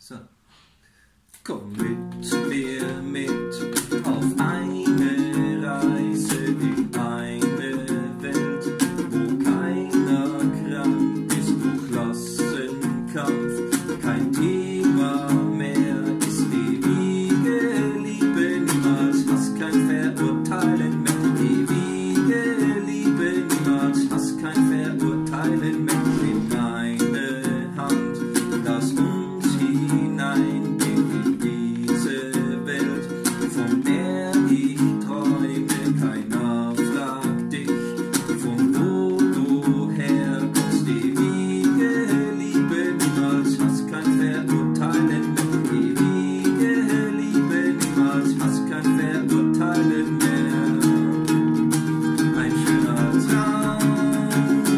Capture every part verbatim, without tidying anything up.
So. Komm mit mir mit auf eine Reise in eine Welt, wo keiner krank ist durch Klassenkampf, kein Thema mehr ist ewige Liebe, niemals Hass, kein Verurteilen mehr, ewige Liebe, niemals Hass, kein Verurteilen mehr. In meine Hand, lass uns hinein in diese Welt, von der ich träume, keiner fragt dich, von wo du herkommst, ewige Liebe, niemals Hass, kein Verurteilen mehr, ewige Liebe, niemals Hass, kein Verurteilen mehr. Ein schöner Traum,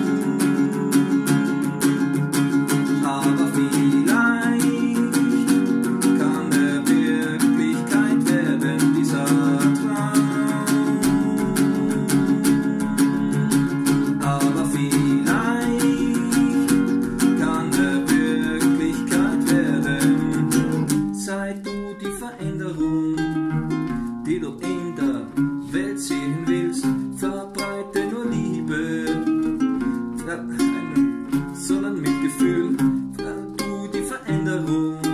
aber vielleicht kann er Wirklichkeit werden, dieser Traum. Aber vielleicht kann er Wirklichkeit werden. Seit du die Veränderung, die du in der Welt sehen willst, verbreite nur Liebe, sondern Mitgefühl, da du die Veränderung